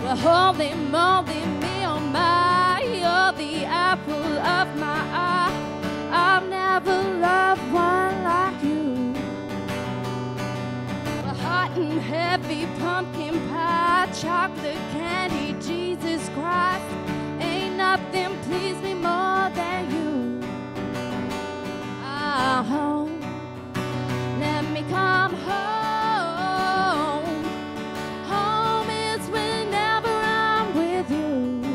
Well, holy moly, me oh my, you're the apple of my eye. I've never loved one like you. Well, hot and heavy pumpkin pie, chocolate candy, Jesus Christ, ain't nothing please me more than you. Home, let me come home. Home is whenever I'm with you.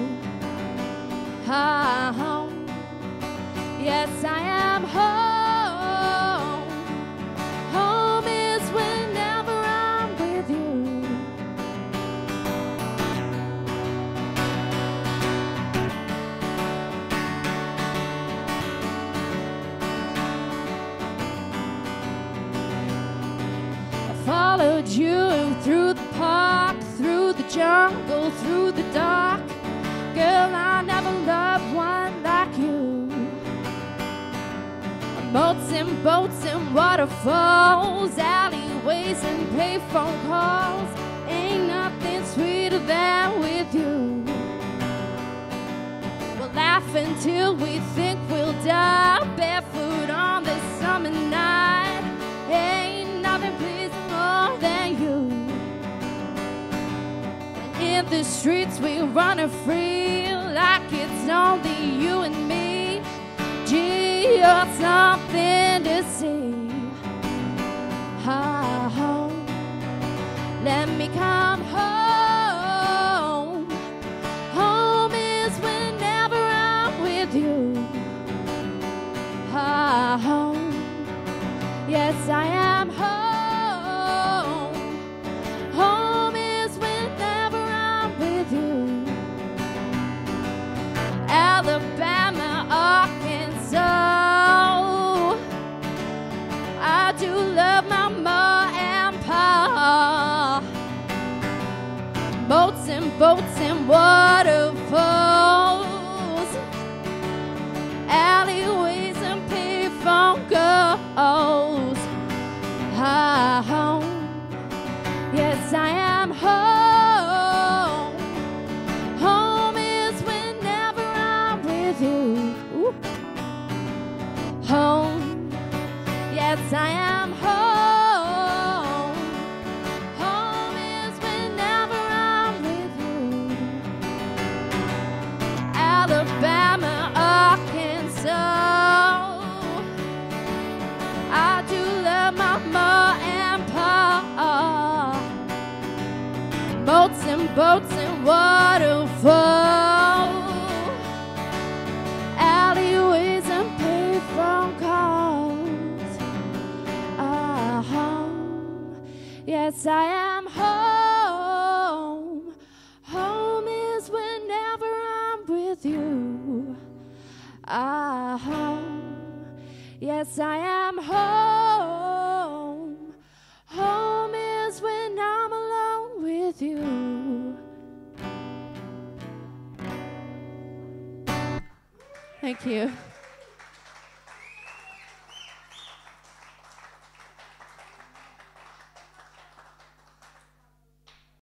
Home, yes I am home. Home is whenever I'm with you. Followed you through the park, through the jungle, through the dark. Girl, I never loved one like you. Boats and waterfalls, alleyways and payphone calls, ain't nothing sweeter than with you. We'll laugh until we think we'll die, barefoot on this summer night. Ain't nothing pleasing more than you. And in the streets we run free, like it's only you and me. Gee, you're something to see. Home, let me come home. Home is whenever I'm with you. Home, yes I am home. Home is whenever I'm with you. Alabama, Arkansas, I do love my ma and pa. Boats and waterfalls, alleyways and payphone calls. Home, yes I am home. Home is whenever I'm with you. Ooh. Home, yes I am home. Home is whenever I'm with you. Alabama, Arkansas, I do love my ma and pa. Boats and waterfalls, alleyways and payphone calls. Home, yes I am home. Home is whenever I'm with you. Home, yes I am home. Home is when I'm alone with you. Thank you.